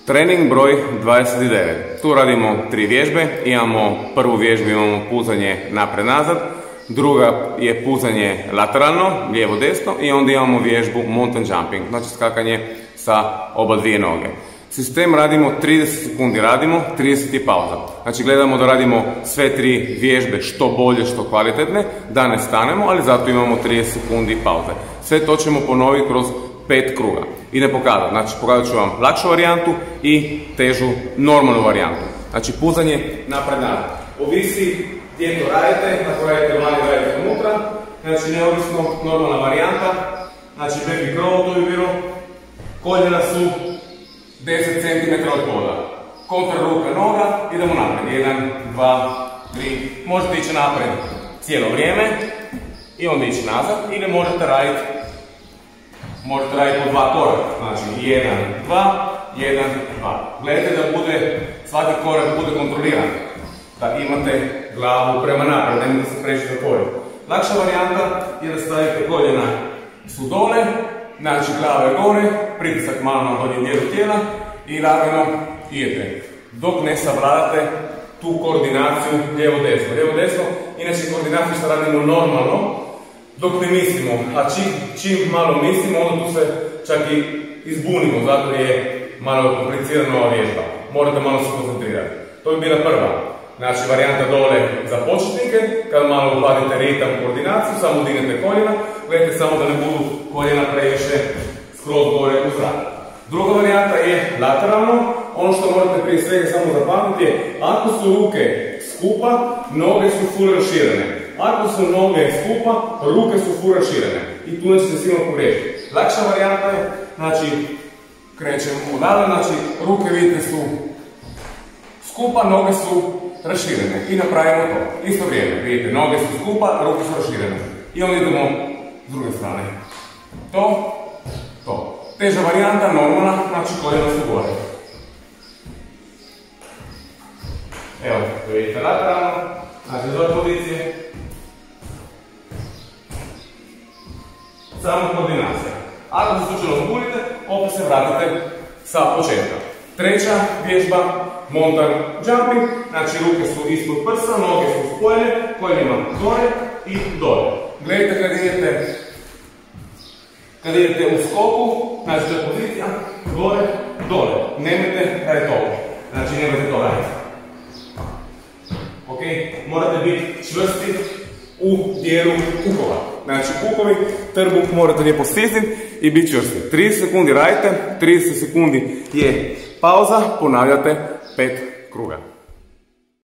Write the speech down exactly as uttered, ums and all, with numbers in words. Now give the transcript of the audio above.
Trening broj dvadeset devet. Tu radimo tri vježbe. Imamo prvu vježbu, imamo puzanje napred-nazad. Druga je puzanje lateralno, lijevo-desno. I onda imamo vježbu mountain jumping, znači skakanje sa oba dvije noge. Sistem radimo trideset sekundi radimo, trideset je pauza. Znači gledamo da radimo sve tri vježbe što bolje, što kvalitetne, da ne stanemo, ali zato imamo trideset sekundi pauze. Sve to ćemo ponoviti kroz pet kruga. I ne pokazati, znači pokazat ću vam lakšu varijantu i težu normalnu varijantu. Znači puzanje napred-nazad. Ovisi gdje to radite, ako radite vani, radite unutra. Znači neovisno, normalna varijanta. Znači back i crawl to bi bilo. Koljena su deset centimetara od poda. Kontra ruka, noga, idemo napred. jedan, dva, tri. Možete ići napred cijelo vrijeme i onda ići nazad ili možete raditi Možete raditi po dva koraka, znači jedan, dva, jedan, dva. Gledajte da bude, svaki korak bude kontroliran. Da imate glavu prema naprijed, nemojte se preći zatvoriti. Lakša varijanta je da stavite koljena su dole, znači glava je gore, pritisak malo na donji dijelu tijela i lagano idete. Dok ne savladate tu koordinaciju lijevo-desno. Lijevo-desno, inače koordinaciju što radimo normalno, dok ne mislimo, a čim, čim malo mislimo, onda tu se čak i izbunimo, zato je malo komplicirana ova vježba. Morate malo se koncentrirati. To bi bila prva. Znači, varijanta dole za početnike, kad malo uhvatite ritam, koordinaciju, samo dignete koljena, gledajte samo da ne budu koljena previše skroz gore u zrak. Druga varijanta je lateralno. Ono što morate prije svega samo zapamtiti je, ako su ruke skupa, noge su full raširene. Ako su noge skupa, ruke su full raširene. I tu nećete sigurno pogriješiti. Lakša varijanta je, znači, krećemo odavde, znači, ruke vidite su skupa, noge su raširene. I napravimo to. Isto vrijeme, vidite, noge su skupa, ruke su raširene. I onda idemo s druge strane. To, to. Teža varijanta, normalna, znači koljena su gore. Evo, vidite lateralno, znači iz ove pozicije. Samo koordinacija. Ako se slučajno zbunite, opet se vratite sa početka. Treća vježba, mountain jumping, znači ruke su ispod prsa, noge su spojene, koljenima gore i dole. Gledajte kad idete, kad idete u skoku, znači to je pozicija, gore, dole. Nemojte raditi ovo, znači nemojte to raditi. Ok, morate biti čvrsti u dijelu kukova. Znači kukovi, trbuk morate lijepo stisniti i biti čvrsti. trideset sekundi radite, trideset sekundi je pauza, ponavljate pet kruga.